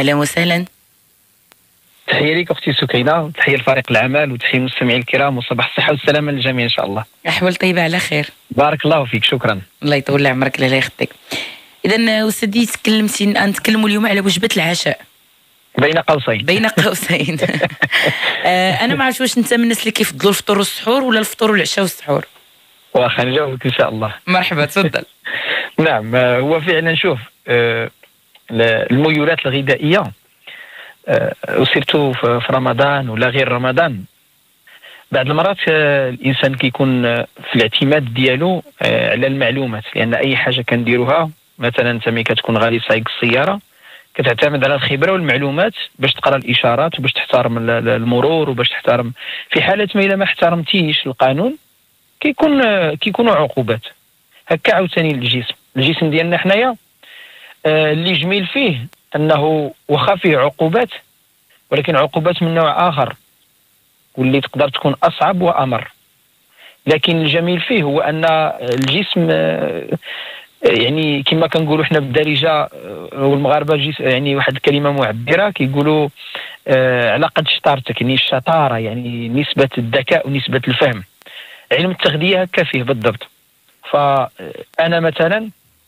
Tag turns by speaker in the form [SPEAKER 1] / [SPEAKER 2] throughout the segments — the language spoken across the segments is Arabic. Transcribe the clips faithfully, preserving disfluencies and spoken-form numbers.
[SPEAKER 1] اهلا وسهلا.
[SPEAKER 2] تحية لك أختي سكينة، تحية لفريق العمل، وتحية للمستمعين الكرام، وصباح الصحة والسلامة للجميع إن شاء الله.
[SPEAKER 1] أحوال طيبة على خير.
[SPEAKER 2] بارك الله فيك، شكرا.
[SPEAKER 1] الله يطول عمرك، لا يخطيك. إذا أستاذي تكلمتي نتكلموا اليوم على وجبة العشاء
[SPEAKER 2] بين قوسين.
[SPEAKER 1] بين قوسين. أنا ما عرفتش واش أنت من الناس اللي كيفضلوا الفطور والسحور ولا الفطور والعشاء والسحور؟
[SPEAKER 2] واخا نجاوبك إن شاء الله.
[SPEAKER 1] مرحبا، تفضل.
[SPEAKER 2] نعم، هو فعلا شوف الميولات الغذائية وسيرتو في رمضان ولا غير رمضان، بعض المرات الانسان كيكون في الاعتماد ديالو على المعلومات، لان اي حاجه كنديروها مثلا انت ملي كتكون غادي سايق السياره كتعتمد على الخبره والمعلومات باش تقرا الاشارات وباش تحترم المرور وباش تحترم. في حاله ما الا ما احترمتيش القانون كيكون كيكونوا عقوبات. هكا عاوتاني الجسم الجسم ديالنا حنايا اللي جميل فيه انه واخا فيه عقوبات ولكن عقوبات من نوع اخر واللي تقدر تكون اصعب وامر. لكن الجميل فيه هو ان الجسم يعني كما كنقولوا حنا بالدارجه والمغاربه يعني واحد الكلمه معبره كيقولوا على قد شطارتك، يعني الشطاره يعني نسبه الذكاء ونسبه الفهم. علم التغذيه هكا فيه بالضبط. فانا مثلا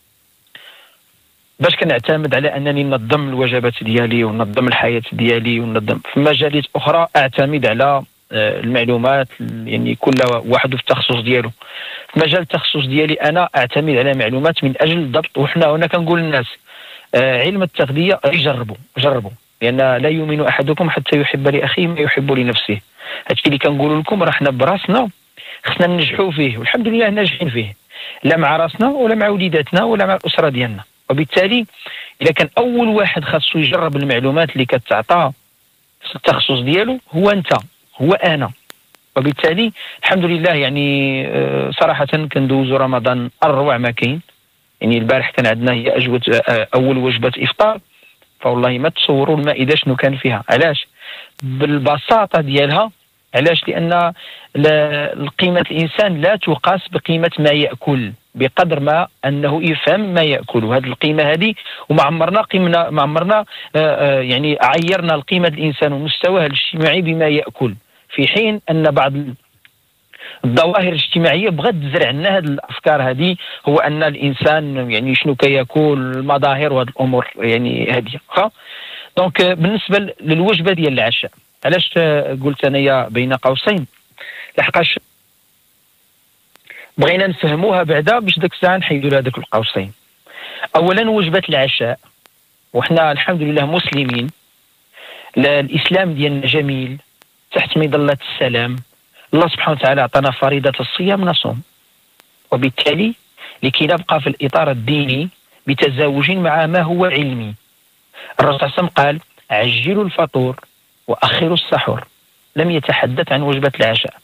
[SPEAKER 2] باش كنعتمد على انني ننظم الوجبات ديالي وننظم الحياه ديالي وننظم في مجالات اخرى اعتمد على المعلومات، يعني كل واحد في التخصص ديالو. في مجال التخصص ديالي انا اعتمد على معلومات من اجل الضبط. وحنا هنا كنقول للناس علم التغذيه يجربوا جربوا، لان لا يؤمن احدكم حتى يحب لاخيه ما يحب لنفسه. هادشي اللي كنقول لكم راه حنا براسنا خصنا ننجحوا فيه، والحمد لله ناجحين فيه، لا مع راسنا ولا مع وليداتنا ولا مع الاسره ديالنا. وبالتالي اذا كان اول واحد خاصو يجرب المعلومات اللي كتعطى في التخصص ديالو هو انت هو انا. وبالتالي الحمد لله يعني صراحه كندوزو رمضان اروع ما كاين. يعني البارح كان عندنا هي اجوبه اول وجبه افطار، فوالله ما تصوروا المائده شنو كان فيها. علاش؟ بالبساطه ديالها. علاش؟ لان قيمه الانسان لا تقاس بقيمه ما ياكل بقدر ما انه يفهم ما ياكل. وهذه القيمه هذه وما عمرنا قيمنا ما عمرنا يعني عيرنا القيمه الانسان ومستواه الاجتماعي بما ياكل، في حين ان بعض الظواهر الاجتماعيه بغات تزرع لنا هذه الافكار هذه، هو ان الانسان يعني شنو كياكل المظاهر وهذه الامور يعني هذه. دونك بالنسبه للوجبه ديال العشاء، علاش قلت انايا بين قوسين؟ لحقاش بغينا نفهموها بعدا باش ديك الساعه نحيدوا لها داك القوسين. اولا وجبه العشاء، وحنا الحمد لله مسلمين، الاسلام ديالنا جميل تحت مظله السلام. الله سبحانه وتعالى عطانا فريضه الصيام نصوم، وبالتالي لكي نبقى في الاطار الديني بتزاوج مع ما هو علمي. الرسول صلى الله عليه وسلم قال عجلوا الفطور واخروا السحور، لم يتحدث عن وجبه العشاء.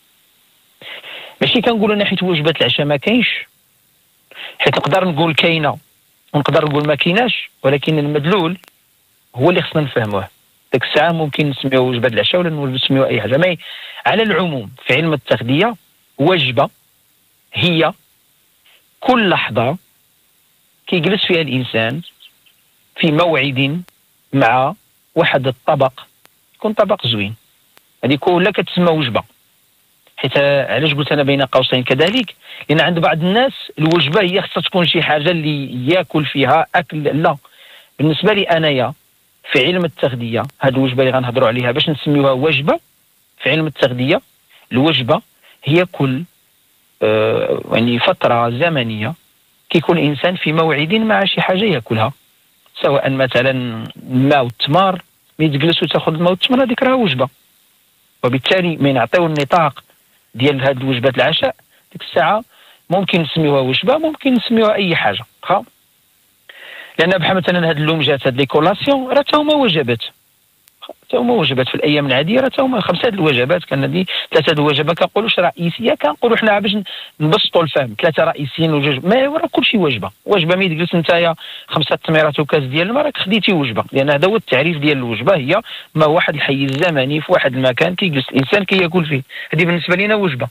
[SPEAKER 2] ماشي كنقولوا ناحيه وجبه العشاء ما كاينش، حيت نقدر نقول كاينه ونقدر نقول ما كايناش، ولكن المدلول هو اللي خصنا نفهموه. ديك الساعه ممكن نسميوه وجبه العشاء ولا نسميوه اي حاجه. ما على العموم في علم التغذيه وجبه هي كل لحظه كيجلس فيها الانسان في موعد مع واحد الطبق يكون طبق زوين، هذه كلها كتسمى وجبه. حيت علاش قلت انا بين قوسين كذلك؟ لان عند بعض الناس الوجبه هي خصها تكون شي حاجه اللي ياكل فيها اكل. لا، بالنسبه لي انايا في علم التغذيه هذه الوجبه اللي غنهضروا عليها باش نسميوها وجبه في علم التغذيه، الوجبه هي كل آه يعني فتره زمنيه كيكون الانسان في موعد مع شي حاجه ياكلها، سواء مثلا الماء والتمر، ملي تجلس وتاخذ الماء والتمر هذيك راه وجبه. وبالتالي من نعطيو النطاق ديال هاد وجبه العشاء ديك الساعه ممكن نسميوها وجبه، ممكن نسميوها اي حاجه واخا. لان بحال مثلا هاد اللومجات هاد لي كولاسيون راه تا هما وجبات، تا هما وجبات في الايام العاديه، راه تا هما خمسه د الوجبات. كندي ثلاثه د الوجبات كنقولوش رئيسيه، كنقولوا حنا باش نبسطوا الفهم ثلاثه رئيسيين وجوج ما راه كلشي وجبه. وجبه ملي تجلس نتايا خمسه تميرات وكاس ديال الماء راك خديتي وجبه، لان هذا هو التعريف ديال الوجبه، هي ما واحد الحيز زمني في واحد المكان كيجلس الانسان كياكل فيه. هذه بالنسبه لنا وجبه.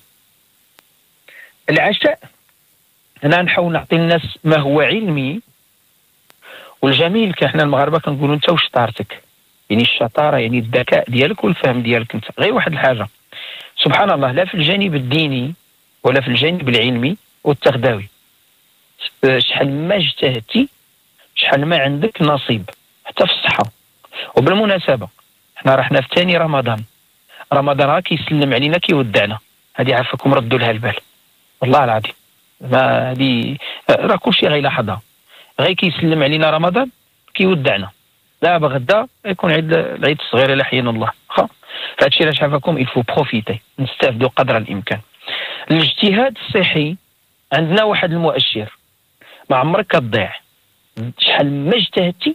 [SPEAKER 2] العشاء انا نحاول نعطي الناس ما هو علمي والجميل كاحنا المغاربه كنقولوا انت وشطارتك، يعني الشطاره يعني الذكاء ديالك والفهم ديالك انت. غير واحد الحاجه سبحان الله، لا في الجانب الديني ولا في الجانب العلمي والتغذوي، شحال ما اجتهدتي شحال ما عندك نصيب حتى في الصحه. وبالمناسبه حنا رحنا في ثاني رمضان، رمضان راه كيسلم علينا كيودعنا، هذه عافاكم ردوا لها البال والله العظيم. ما هذه راه كلشي غيلاحظها، غير كيسلم علينا رمضان كيودعنا، دابا غدا يكون عيد العيد الصغير الى حيانا الله. واخا فهادشي علاش عافاكم الفو بروفيتي، نستافدوا قدر الامكان. الاجتهاد الصحي عندنا واحد المؤشر، ما عمرك كتضيع، شحال ما اجتهدتي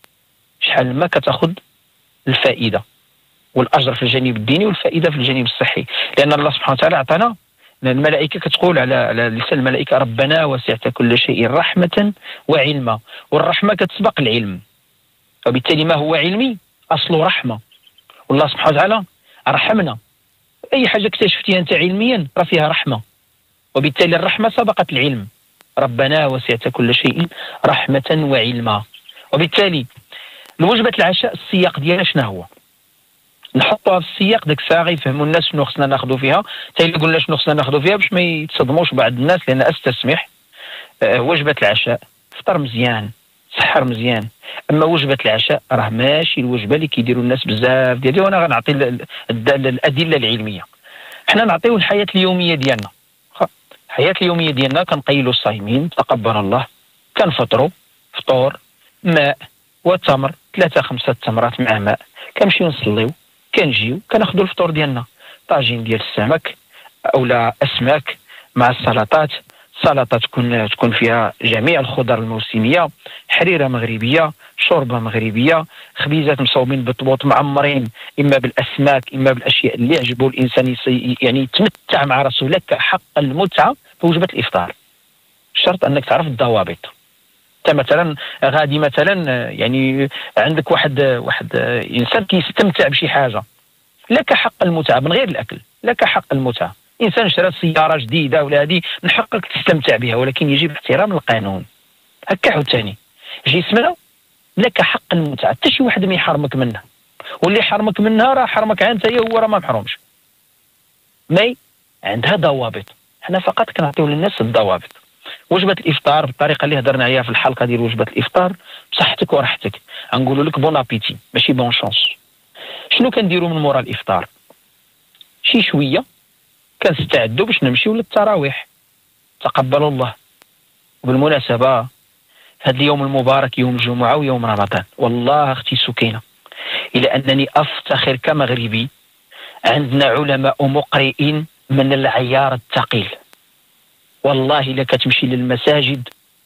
[SPEAKER 2] شحال ما كتاخذ الفائده والاجر في الجانب الديني والفائده في الجانب الصحي. لان الله سبحانه وتعالى عطانا، الملائكه كتقول على على لسان الملائكه ربنا وسعت كل شيء رحمه وعلما، والرحمه كتسبق العلم، وبالتالي ما هو علمي اصله رحمه، والله سبحانه وتعالى رحمنا. اي حاجه اكتشفتيها انت علميا راه فيها رحمه، وبالتالي الرحمه سبقت العلم. ربنا وسعت كل شيء رحمه وعلما. وبالتالي الوجبه العشاء السياق ديالها شنو هو؟ نحطوها في السياق داك الساعه غيفهموا الناس شنو خصنا ناخذوا فيها. حتى الا قلنا شنو خصنا ناخذوا فيها باش ما يتصدموش بعض الناس، لان استسمح أه وجبه العشاء فطر مزيان سحر مزيان، اما وجبه العشاء راه ماشي الوجبه اللي كيديروا الناس بزاف ديالها. وانا غنعطي الادله العلميه. حنا نعطيو الحياه اليوميه ديالنا، الحياه اليوميه ديالنا كنقيلوا الصايمين تقبل الله، كنفطروا فطور ماء وتمر، ثلاثه خمسه تمرات مع ماء، كنمشيو نصليو، كنجيو كناخذوا الفطور ديالنا، طاجين ديال السمك اولا اسماك مع السلطات. سلطه تكون تكون فيها جميع الخضر الموسميه، حريره مغربيه، شوربه مغربيه، خبيزات مصوبين بالطبوط معمرين اما بالاسماك اما بالاشياء اللي يعجبوا الانسان يعني يتمتع مع راسه لك حق المتعه في وجبه الافطار. الشرط انك تعرف الضوابط. انت مثلا غادي مثلا يعني عندك واحد واحد انسان كيستمتع بشي حاجه، لك حق المتعه من غير الاكل، لك حق المتعه. انسان شرى سياره جديده ولا هذه من حقك تستمتع بها، ولكن يجب احترام القانون. هكا عاوتاني جسمنا لك حق المتعه، حتى شي واحد ما يحرمك منها، واللي حرمك منها راه حرمك انت، هو راه ما محرومش. مي عندها ضوابط، حنا فقط كنعطيو للناس الضوابط. وجبه الافطار بالطريقه اللي هضرنا عليها في الحلقه ديال وجبه الافطار بصحتك وراحتك، غنقولوا لك بون ابيتي ماشي بون شانس. شنو كنديروا من مورا الافطار؟ شي شويه كنستعدوا باش نمشيو للتراويح تقبل الله. وبالمناسبه هذا اليوم المبارك يوم الجمعه ويوم رمضان، والله اختي سكينه الى انني افتخر كمغربي عندنا علماء مقرئين من العيار الثقيل. والله الا كتمشي للمساجد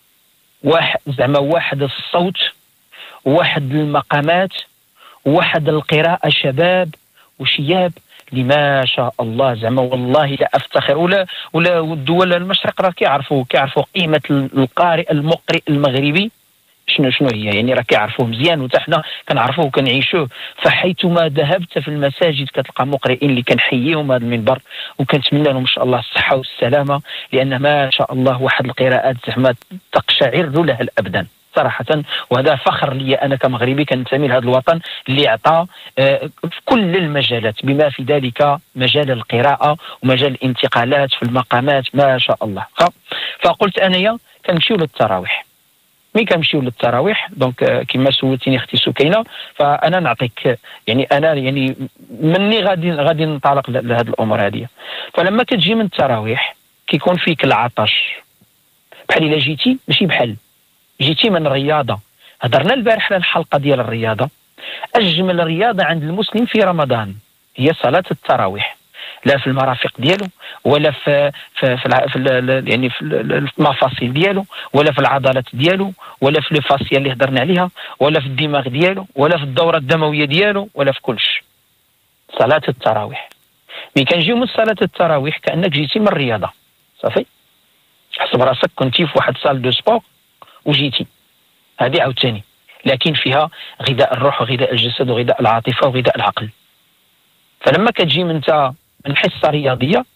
[SPEAKER 2] واحد زعما واحد الصوت واحد المقامات واحد القراءه شباب وشياب اللي ما شاء الله زعما والله لا افتخر. ولا ولا الدول المشرق راه كيعرفوا كيعرفوا قيمه القارئ المقرئ المغربي شنو شنو هي، يعني راه كيعرفوه مزيان وحتى حنا كنعرفوه وكنعيشوه. فحيثما ذهبت في المساجد كتلقى مقرئين اللي كنحييهم هذا المنبر وكنتمنى لهم ان شاء الله الصحه والسلامه، لان ما شاء الله واحد القراءات زعما تقشعر لها الابدان صراحه. وهذا فخر لي انا كمغربي كنتمي لهذا الوطن اللي عطى في كل المجالات بما في ذلك مجال القراءه ومجال الانتقالات في المقامات ما شاء الله. فقلت انايا كنمشيو للتراويح. ملي كنمشيو للتراويح دونك كما سولتيني اختي سكينه، فانا نعطيك يعني انا يعني مني غادي غادي ننطلق لهذه الامور هذه. فلما كتجي من التراويح كيكون فيك العطش، بحال الا جيتي ماشي بحال جيتي من الرياضه. هضرنا البارح على الحلقه ديال الرياضه. اجمل رياضه عند المسلم في رمضان هي صلاه التراويح، لا في المرافق ديالو ولا في في, في, في يعني في المفاصل ديالو ولا في العضلات ديالو ولا في الفاسيه اللي هضرنا عليها ولا في الدماغ ديالو ولا في الدوره الدمويه ديالو ولا في كلش. صلاه التراويح ملي كنجيو من صلاه التراويح كانك جيتي من الرياضه صافي، حسب راسك كنتي في واحد صال دو سبور وجيتي. هذه عاوتاني لكن فيها غذاء الروح وغذاء الجسد وغذاء العاطفه وغذاء العقل. فلما كتجي من انت من حصه رياضيه،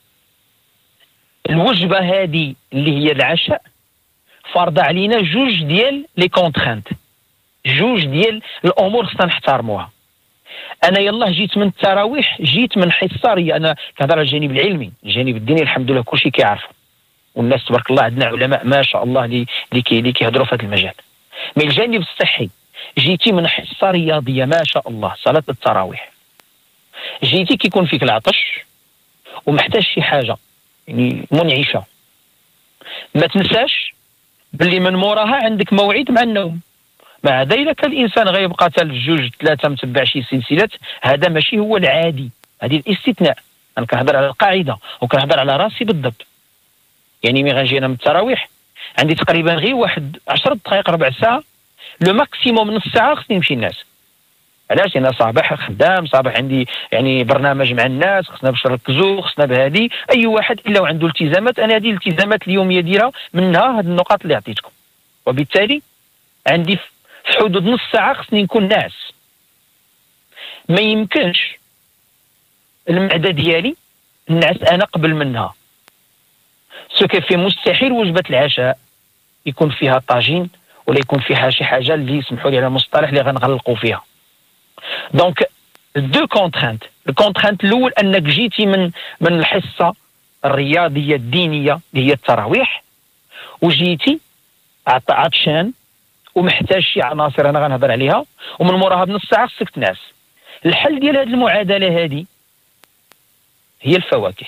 [SPEAKER 2] الوجبه هذه اللي هي العشاء فرض علينا جوج ديال لي كونترانت. جوج ديال الامور خصنا نحترموها. انا يلاه جيت من التراويح، جيت من حصاريه، انا كنهضر على الجانب العلمي، الجانب الديني الحمد لله كلشي كيعرفوا، والناس تبارك الله عندنا علماء ما شاء الله اللي اللي كيهضروا في هذا المجال. من الجانب الصحي جيتي من حصه رياضيه ما شاء الله، صلاه التراويح، جيتي كيكون فيك العطش ومحتاج شي حاجه يعني منعشه، ما تنساش باللي من موراها عندك موعد مع النوم. مع هذا الا كان الانسان غيبقى حتى لجوج ثلاثه متبع شي سلسلات، هذا ماشي هو العادي، هذه الاستثناء. انا كنهضر على القاعده وكنهضر على راسي بالضبط. يعني ملي غنجي انا من التراويح عندي تقريبا غير واحد عشر دقائق ربع ساعه، لو ماكسيموم نص ساعه خصني نمشي الناس. علاش؟ انا صباح خدام، صباح عندي يعني برنامج مع الناس، خصنا باش نركزوا، خصنا بهذه. اي واحد الا وعنده التزامات، انا هذه الالتزامات اليوميه ديالها منها هذه النقاط اللي عطيتكم، وبالتالي عندي في حدود نص ساعه خصني نكون ناعس. ما يمكنش المعده ديالي نعس انا قبل منها، سو كيفي مستحيل وجبه العشاء يكون فيها طاجين ولا يكون فيها شي حاجه اللي يسمحوا لي على المصطلح اللي غنغلقوا فيها. دونك دو كونترانت، الكونترانت الاول انك جيتي من من الحصه الرياضيه الدينيه اللي هي التراويح، وجيتي عطشان ومحتاج شي عناصر انا غنهضر عليها، ومن موراها بنص ساعه خصك تنعس. الحل ديال هذه المعادله هذه هي الفواكه،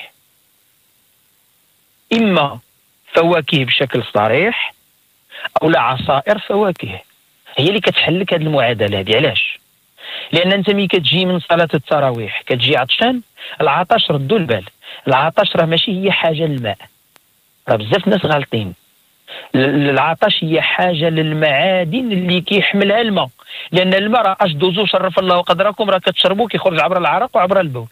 [SPEAKER 2] اما فواكه بشكل صريح او لا عصائر فواكه، هي اللي كتحل لك هذه المعادله هذه. علاش؟ لان انت ملي كتجي من صلاه التراويح كتجي عطشان، العطش ردوا البال، العطش راه ماشي هي حاجه للماء، راه بزاف الناس غالطين. العطش هي حاجه للمعادن اللي كيحملها الماء، لان الماء راه اش دوزو شرف الله قدركم، راه كتشربوا كيخرج عبر العرق وعبر البول.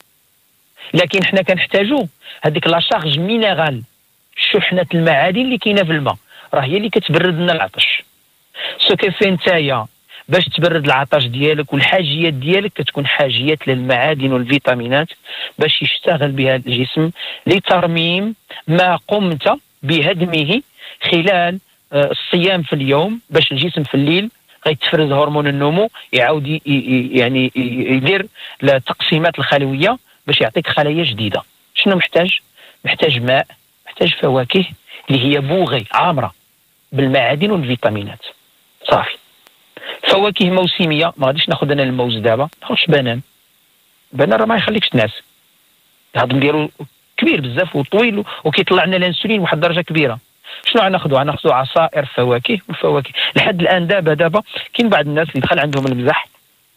[SPEAKER 2] لكن حنا كنحتاجوا هذيك لا شارج مينيرال، شحنه المعادن اللي كاينه في الماء، راه هي اللي كتبرد لنا العطش. سو كيف نتايا باش تبرد العطش ديالك والحاجيات ديالك كتكون حاجيات للمعادن والفيتامينات باش يشتغل بها الجسم لترميم ما قمت بهدمه خلال الصيام في اليوم، باش الجسم في الليل غيتفرز هرمون النمو يعاود يعني يدير التقسيمات الخلويه باش يعطيك خلايا جديده. شنو محتاج؟ محتاج ماء، محتاج فواكه اللي هي بوغي عامره بالمعادن والفيتامينات. صافي. فواكه موسميه، ما غاديش ناخذ انا الموز دابا، ما ناخذش بنان، بنان راه ما يخليكش تنعس، الهضم ديالو كبير بزاف وطويل وكيطلع لنا الانسولين واحد الدرجه كبيره. شنو غناخذوا؟ غناخذوا عصائر فواكه والفواكه. لحد الان دابا دابا كاين بعض الناس اللي دخل عندهم المزح،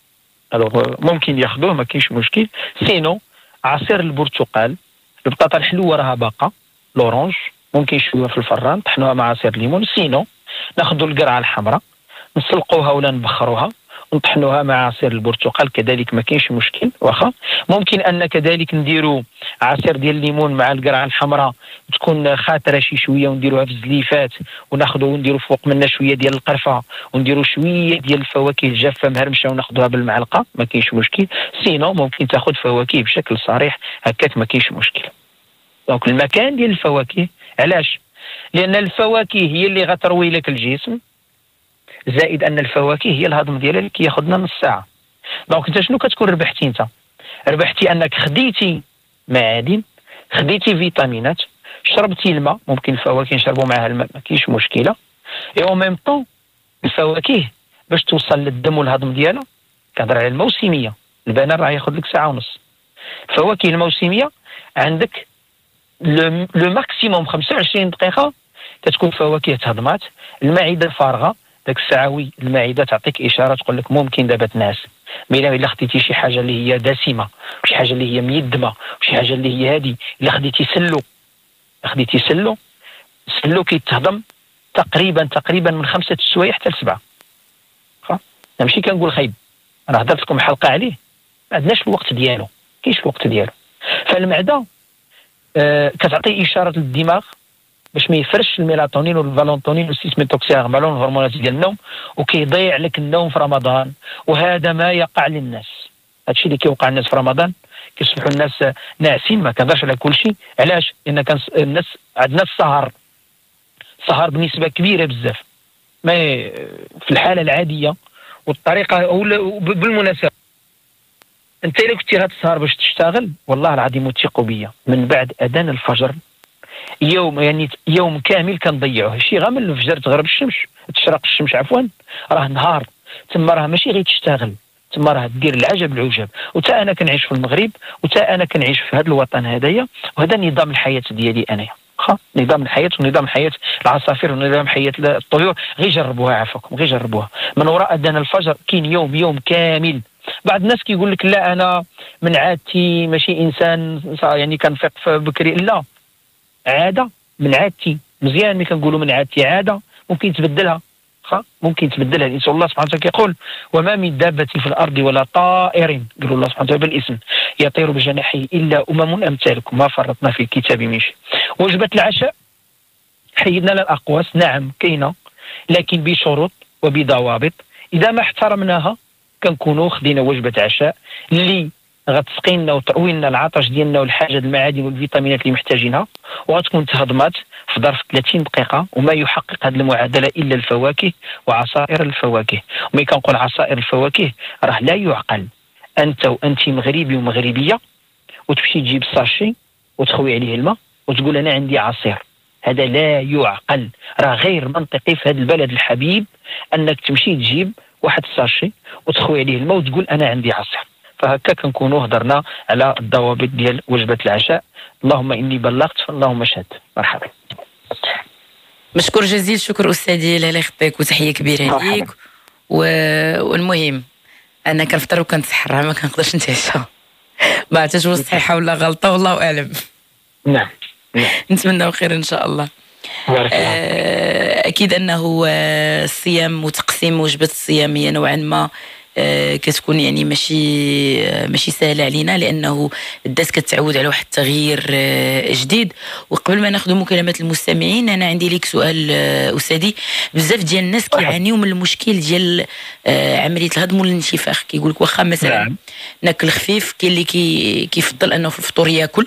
[SPEAKER 2] الوغ ممكن ياخذوه ما كاينش مشكل. سينو عصير البرتقال، البطاطا الحلوه راها باقه، لورانج ممكن نشويوها في الفران طحنوها مع عصير الليمون. سينو ناخذوا القرعه الحمراء نسلقوها ولا نبخروها ونطحنوها مع عصير البرتقال كذلك ما كاينش مشكل. واخا ممكن ان كذلك نديروا عصير ديال الليمون مع القرعه الحمراء تكون خاطره شي شويه، ونديروها في الزليفات وناخذوا ونديروا فوق منها شويه ديال القرفه ونديروا شويه ديال الفواكه الجافه مهرمشه وناخذوها بالمعلقه ما كاينش مشكل. سينو ممكن تاخذ فواكه بشكل صريح هكاك ما كاينش مشكل. دونك المكان ديال الفواكه، علاش؟ لان الفواكه هي اللي غتروي لك الجسم، زائد ان الفواكه هي الهضم ديالها اللي كياخذنا نص ساعه. دونك انت شنو كتكون ربحتي؟ انت ربحتي انك خديتي معادن، خديتي فيتامينات، شربتي الماء، ممكن الفواكه نشربوا معها الماء ما كاينش مشكله. اي او ميم طون الفواكه باش توصل للدم والهضم ديالها، كنهضر على الموسميه، البنان راه ياخذ لك ساعه ونص. الفواكه الموسميه عندك لو ماكسيموم خمسة وعشرين دقيقه كتكون فواكه تهضمات، المعده فارغه، داك الساعوي المعده تعطيك اشاره تقول لك ممكن دابا تنعس. مي الا خديتي شي حاجه اللي هي دسمه، شي حاجه اللي هي ميدمه، شي حاجه اللي هي هادي، الا خديتي سلو خديتي سلو سلو كيتهضم تقريبا تقريبا من خمسه السوايع حتى لسبعه. انا ماشي كنقول خايب، انا هضرت لكم حلقه عليه، ما عندناش الوقت ديالو، كاينش الوقت ديالو. فالمعده آه كتعطي اشاره للدماغ باش ما يفرش الميلاتونين والفالونتونين والسيسميتوكسيغمالون الهرمونات ديال النوم، وكيضيع لك النوم في رمضان. وهذا ما يقع للناس، هادشي اللي كيوقع للناس في رمضان كيصبحوا الناس ناعسين. ما كنهضرش على كل شيء، علاش؟ لان كان الناس عندنا السهر، السهر بنسبه كبيره بزاف، ما في الحاله العاديه والطريقه. أو بالمناسبه انت الا كنتي غتسهر باش تشتغل، والله العظيم وثقوا بيا، من بعد اذان الفجر يوم يعني يوم كامل كنضيعوه. شي غير من الفجر تغرب الشمس، تشرق الشمس عفوا، راه نهار تما، راه ماشي غير تشتغل تما، راه دير العجب العجاب. وتا انا كنعيش في المغرب، وتا انا كنعيش في هذا الوطن هذايا، وهذا نظام الحياه ديالي انايا. واخا نظام الحياه ونظام حياه العصافير ونظام حياه الطيور، غير جربوها عافاكم، غير جربوها. من وراء اذان الفجر كاين يوم يوم كامل. بعض الناس كيقول لك لا انا من عادتي ماشي انسان يعني كنفيق بكري. لا، عاده من عادتي مزيان. ملي كنقولوا من عادتي عاده ممكن تبدلها، واخا ممكن تبدلها. الانسان الله سبحانه وتعالى كيقول وما من دابه في الارض ولا طائر، قالوا الله سبحانه وتعالى بالاسم، يطير بجناحيه الا امم امثالكم ما فرطنا في الكتاب من شيء. وجبه العشاء حيدنا للاقواس، نعم كاينه، لكن بشروط وبضوابط. اذا ما احترمناها كنكونوا خدينا وجبه عشاء اللي غتسقي لنا وتروي لنا العطش ديالنا والحاجه المعادن والفيتامينات اللي محتاجينها، وغتكون تهضمات في ظرف ثلاثين دقيقه. وما يحقق هذه المعادله الا الفواكه وعصائر الفواكه. وملي كنقول عصائر الفواكه راه لا يعقل انت وانت مغربي ومغربيه وتمشي تجيب ساشي وتخوي عليه الماء وتقول انا عندي عصير. هذا لا يعقل، راه غير منطقي في هذا البلد الحبيب انك تمشي تجيب واحد الساشي وتخوي عليه الماء وتقول انا عندي عصير. فهكا كنكونوا هضرنا على الضوابط ديال وجبه العشاء. اللهم اني بلغت، اللهم اشهد. مرحبا.
[SPEAKER 1] مشكور جزيل الشكر استاذي، الله يخطيك وتحيه كبيره ليك. و... والمهم انا كنفطر وكنتسحر، ما كنقدرش نتعشى. ما عرفتش واش صحيحه ولا غلطه، والله اعلم.
[SPEAKER 2] نعم
[SPEAKER 1] نتمنى خير ان شاء الله. آه اكيد انه الصيام وتقسيم وجبه الصيام هي نوعا ما كتكون يعني ماشي ماشي سهله علينا، لانه الناس كتعود على واحد التغيير جديد. وقبل ما ناخذ مكالمات المستمعين، انا عندي لك سؤال استاذي. بزاف ديال الناس كيعانيوا من المشكل ديال عمليه الهضم والانتفاخ. كيقول لك واخا مثلا ناكل خفيف، كاين اللي كي كيفضل انه في الفطور ياكل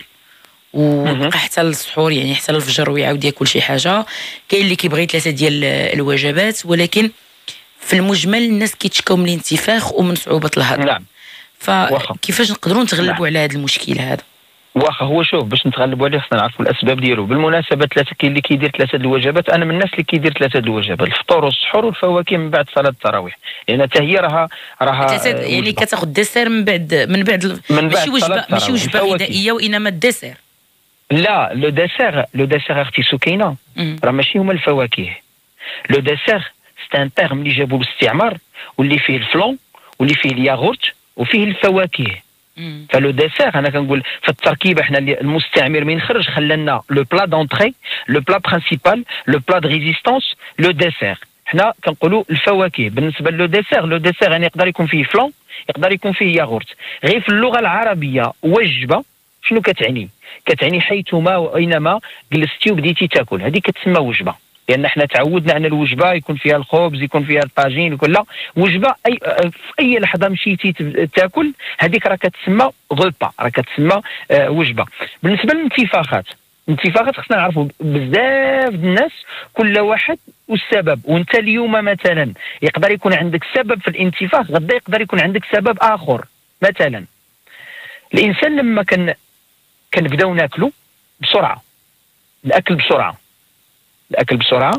[SPEAKER 1] وبقى حتى السحور، يعني حتى الفجر ويعاود ياكل شي حاجه. كاين اللي كيبغي ثلاثه ديال الوجبات، ولكن في المجمل الناس كيتشكاو من الانتفاخ ومن صعوبه الهضم.
[SPEAKER 2] نعم.
[SPEAKER 1] فكيفاش نقدروا نتغلبوا نعم. على هذا المشكل هذا؟
[SPEAKER 2] واخا هو شوف، باش نتغلبوا عليه خصنا نعرفوا الاسباب ديالو. بالمناسبه ثلاثه، كاين اللي كيدير ثلاثه الوجبات. انا من الناس اللي كيدير ثلاثه الوجبات، الفطور والسحور والفواكه من بعد صلاه التراويح، لان حتى هي راها راها
[SPEAKER 1] يعني كتاخذ الديسير من بعد من بعد ماشي وجبه ماشي وجبه غذائيه وانما الديسير.
[SPEAKER 2] لا، لو ديسير لو ديسير اختي سكينه راه ماشي هما الفواكه. لو ديسير سي ان تيرم اللي جابوا بالاستعمار، واللي فيه الفلون واللي فيه الياغورت وفيه الفواكه. فلو ديسير انا كنقول في التركيبه، حنا المستعمر من خرج خلانا لو بلا دونطري، لو بلا برينسيبال، لو بلا دو ريزيستانس، لو ديسير. حنا كنقولوا الفواكه. بالنسبه لو ديسير، لو ديسير يعني يقدر يكون فيه فلون، يقدر يكون فيه ياغورت. غير في اللغه العربيه وجبه شنو كتعني؟ كتعني حيثما واينما جلستي وبديتي تاكل، هذه كتسمى وجبه. لان احنا تعودنا ان الوجبه يكون فيها الخبز، يكون فيها الطاجين، يكون لا وجبه اي في اي لحظه مشيتي تاكل، هذيك راه كتسمى غوبا، راه كتسمى اه وجبه. بالنسبه للانتفاخات، الانتفاخات خصنا نعرفوا بزاف الناس كل واحد والسبب. وانت اليوم مثلا يقدر يكون عندك سبب في الانتفاخ، غدا يقدر يكون عندك سبب اخر. مثلا الانسان لما كان كنبداو ناكلوا بسرعه، الاكل بسرعه الاكل بسرعه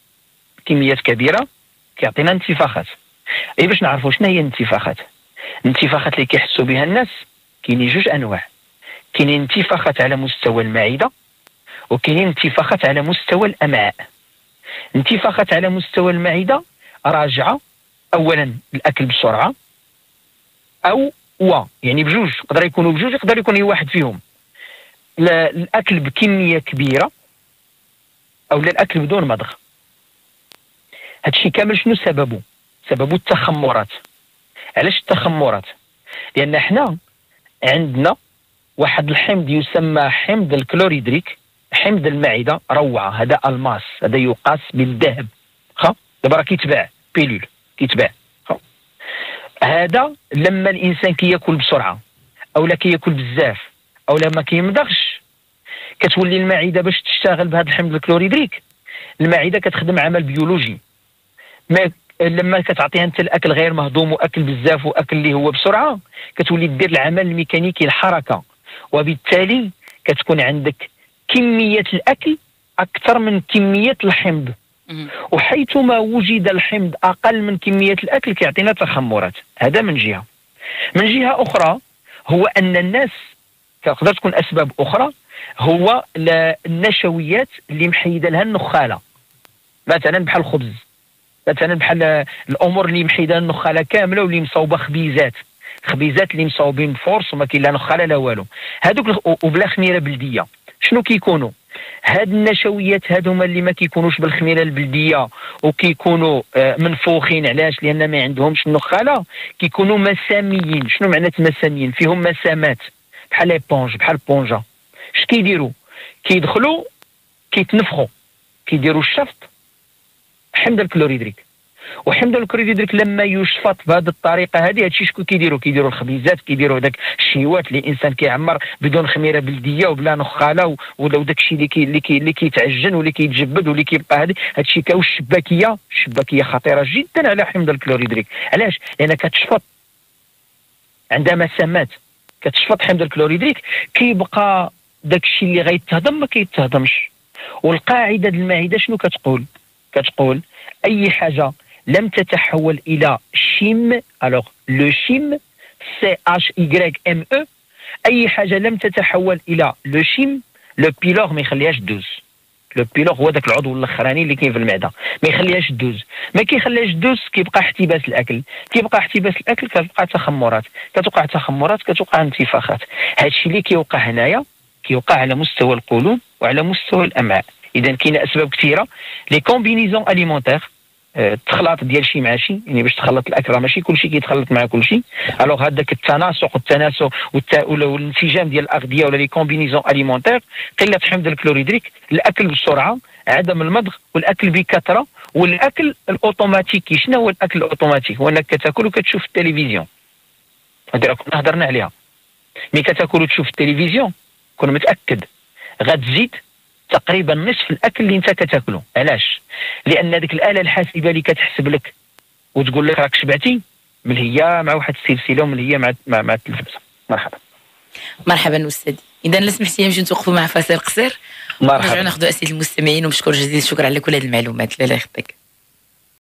[SPEAKER 2] كميات كبيره كيعطينا انتفاخات. اي باش نعرفوا شنو هي الانتفاخات. الانتفاخات اللي كيحسوا بها الناس كاينين جوج انواع. كاينين انتفاخات على مستوى المعده، وكاينين انتفاخات على مستوى الامعاء. انتفاخات على مستوى المعده راجعه اولا الاكل بسرعه، او و يعني بجوج، يقدر يكونوا بجوج، يقدر يكون واحد فيهم. الاكل بكميه كبيره او الاكل بدون مضغ. هادشي كامل شنو سببه؟ سببه التخمرات. علاش التخمرات؟ لان احنا عندنا واحد الحمض يسمى حمض الكلوريدريك، حمض المعده. روعه، هذا الماس، هذا يقاس بالذهب. خا دابا راه كيتباع بيلول، كيتباع. هذا لما الانسان كياكل بسرعه او لا كياكل بزاف او لا ما كيمضغش، كتولي المعده باش تشتغل بهذا الحمض الكلوريدريك، المعده كتخدم عمل بيولوجي. ما لما كتعطيها انت الاكل غير مهضوم واكل بزاف واكل اللي هو بسرعه، كتولي دير العمل الميكانيكي الحركه، وبالتالي كتكون عندك كميه الاكل اكثر من كميه الحمض، وحيثما وجد الحمض اقل من كميه الاكل كيعطينا تخمرات. هذا من جهه. من جهه اخرى هو ان الناس تقدر تكون اسباب اخرى، هو النشويات اللي محيده لها النخاله، مثلا بحال الخبز، مثلا بحال الامور اللي محيده النخاله كامله واللي مصوبه خبيزات، خبيزات اللي مصوبين بفورس وما كاين لا نخاله لا والو، هذوك وبلا خميره بلديه. شنو كيكونوا هاد النشويات؟ هادوما اللي ما كيكونوش بالخميره البلديه وكيكونوا منفوخين. علاش؟ لان ما عندهمش النخاله، كيكونوا مساميين. شنو معنات مساميين؟ فيهم مسامات بحال ليبونج، بحال البونجا. اش كيديروا؟ كيدخلوا كيتنفخوا، كيديروا الشفط حمض الكلوريدريك. وحمض الكلوريدريك لما يشفط بهذه الطريقه هذه، هادشي شكون كيديروا؟ كيديروا الخبيزات، كيديروا داك الشيوات اللي الانسان كيعمر بدون خميره بلديه وبلا نخاله، ولا داك الشيء اللي كي اللي كي اللي كيتعجن واللي كيتجبد واللي كيبقى هذه، هادشي كاو الشباكيه. الشباكيه خطيره جدا على حمض الكلوريدريك. علاش؟ لان كتشفط، عندها مسامات، كتشفط حمض الكلوريدريك، كيبقى داك الشيء اللي غيتهضم ما كيتهضمش. والقاعده ديال المعده شنو كتقول؟ كتقول اي حاجه لم تتحول الى شيم، الوغ لو شيم سي اش اي ام او، اي حاجه لم تتحول الى لو شيم، لو بيلوغ ما يخليهاش دوز. لو بيلوغ هو داك العضو الاخراني اللي كاين في المعده، ما يخليهاش دوز. ما كيخليهاش دوز، كيبقى احتباس الاكل، كيبقى احتباس الاكل، كتوقع تخمرات، كتوقع تخمرات، كتوقع انتفاخات. هادشي اللي كيوقع هنايا كيوقع على مستوى القولون وعلى مستوى الامعاء. اذا كاينه اسباب كثيره. لي كومبينيزون اليمونتير، التخلاط ديال شي مع شي، يعني باش تخلط الاكل راه ماشي كلشي كيتخلط مع كلشي. الوغ هذاك التناسق والتناسق والانسجام ديال الاغذيه ولا لي كومبينيزون اليمونتير، قله حمض الكلوريدريك، الاكل بسرعه، عدم المضغ، والاكل بكثره، والاكل الاوتوماتيكي. شنو هو الاكل الاوتوماتيكي؟ هو انك كتاكل وكتشوف التلفزيون. هذه راه كنا هضرنا عليها. ملي كتاكل وتشوف التلفزيون كون متاكد غتزيد تقريبا نصف الاكل اللي انت كتاكله. علاش؟ لان ديك الاله الحاسبه اللي كتحسب لك وتقول لك راك شبعتي، من هي مع واحد السلسله ومن هي مع مع, مع التلفزه. مرحبا
[SPEAKER 1] مرحبا استاذي. اذا لا سمحتي نمشيو نتوقفوا مع فاصل قصير،
[SPEAKER 2] مرحبا،
[SPEAKER 1] نرجعوا ناخذوا اسئله المستمعين. ومشكور جزيل الشكر على كل هذه المعلومات. لا لا يخطيك.